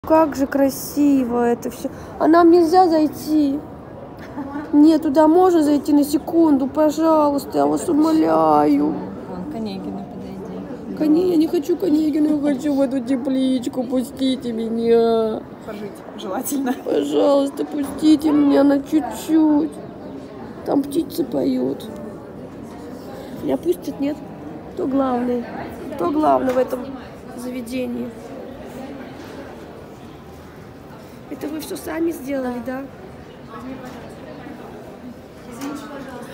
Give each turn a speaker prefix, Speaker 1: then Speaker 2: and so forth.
Speaker 1: Как же красиво это все. А нам нельзя зайти? Нет, туда можно зайти на секунду, пожалуйста, я вас умоляю.
Speaker 2: Вон, к Онегину подойди.
Speaker 1: Я не хочу к Онегину, я хочу в эту тепличку, пустите меня.
Speaker 2: Пожить желательно.
Speaker 1: Пожалуйста, пустите меня на чуть-чуть. Там птицы поют. Меня пустят, нет? Кто главный? Кто главный в этом заведении? Это вы все сами сделали, да?
Speaker 2: Извините, пожалуйста.